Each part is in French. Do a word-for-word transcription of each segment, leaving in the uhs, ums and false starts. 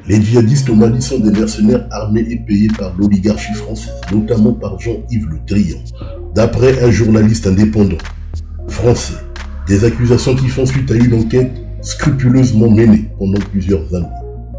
Les djihadistes au Mali sont des mercenaires armés et payés par l'oligarchie française, notamment par Jean-Yves Le Drian, d'après un journaliste indépendant français. Des accusations qui font suite à une enquête scrupuleusement menée pendant plusieurs années.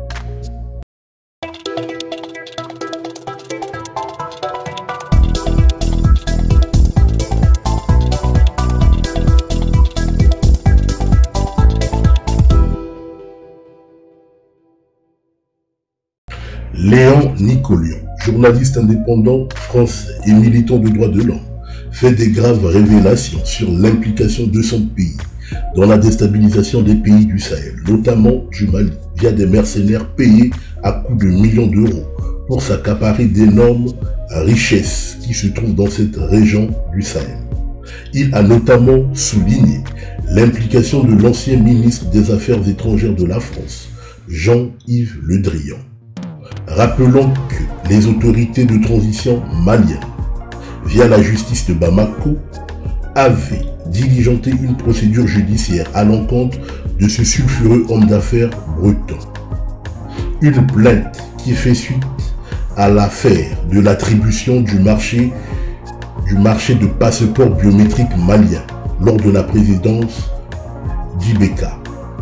Léon Nicolion, journaliste indépendant français et militant de droits de l'homme, fait des graves révélations sur l'implication de son pays dans la déstabilisation des pays du Sahel, notamment du Mali, via des mercenaires payés à coups de millions d'euros pour s'accaparer d'énormes richesses qui se trouvent dans cette région du Sahel. Il a notamment souligné l'implication de l'ancien ministre des Affaires étrangères de la France, Jean-Yves Le Drian. Rappelons que les autorités de transition maliennes, via la justice de Bamako, avaient diligenté une procédure judiciaire à l'encontre de ce sulfureux homme d'affaires breton. Une plainte qui fait suite à l'affaire de l'attribution du marché, du marché de passeports biométriques maliens lors de la présidence d'Ibeka.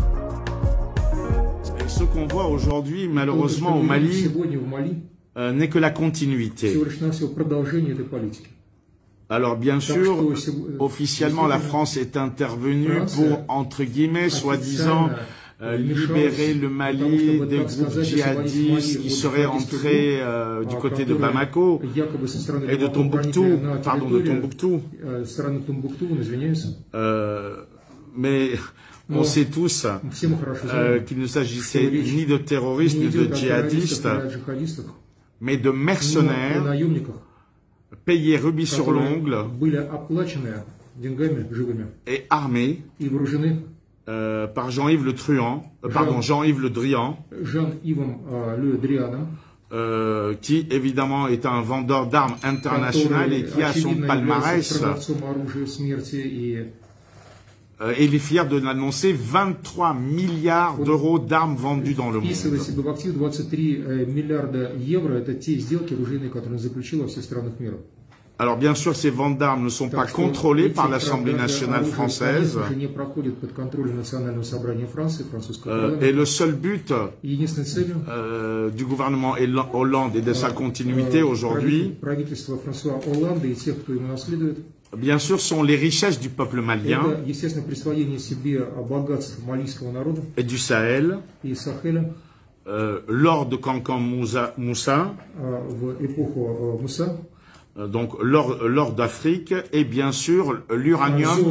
Ce qu'on voit aujourd'hui, malheureusement, au Mali, euh, n'est que la continuité. Alors, bien sûr, officiellement, la France est intervenue pour, entre guillemets, soi-disant, euh, libérer le Mali des groupes djihadistes qui seraient entrés euh, du côté de Bamako et de Tombouctou, pardon, de Tombouctou. Euh, mais... On sait tous euh, qu'il ne s'agissait ni de terroristes ni de djihadistes, mais de mercenaires payés rubis sur l'ongle et armés euh, par Jean-Yves Le Drian, euh, pardon, Jean-Yves Le Drian, euh, qui évidemment est un vendeur d'armes international et qui a son palmarès. Euh, et il est fier de l'annoncer, vingt-trois milliards d'euros d'armes vendues dans le monde. Alors bien sûr, ces ventes d'armes ne sont pas contrôlées par l'Assemblée nationale française. Euh, et le seul but euh, du gouvernement Hollande et de sa continuité aujourd'hui, bien sûr, sont les richesses du peuple malien et du Sahel, euh, l'or de Cancan Moussa, euh, donc l'or d'Afrique, et bien sûr l'uranium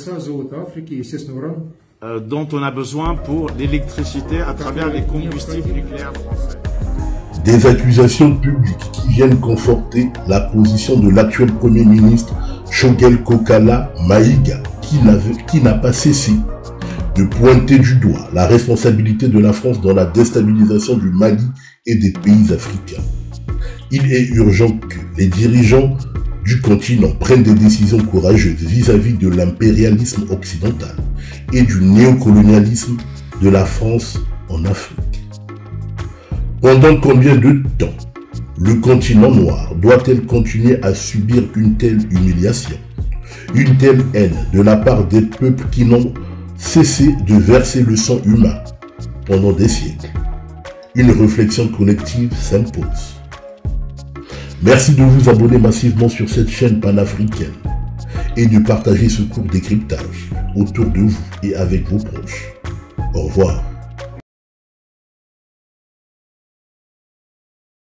euh, dont on a besoin pour l'électricité à travers les combustibles nucléaires français. Des accusations publiques qui viennent conforter la position de l'actuel Premier ministre Choguel Kokala Maïga, qui n'a pas cessé de pointer du doigt la responsabilité de la France dans la déstabilisation du Mali et des pays africains. Il est urgent que les dirigeants du continent prennent des décisions courageuses vis-à-vis de l'impérialisme occidental et du néocolonialisme de la France en Afrique. Pendant combien de temps le continent noir doit-elle continuer à subir une telle humiliation, une telle haine de la part des peuples qui n'ont cessé de verser le sang humain pendant des siècles? Une réflexion collective s'impose. Merci de vous abonner massivement sur cette chaîne panafricaine et de partager ce court décryptage autour de vous et avec vos proches. Au revoir.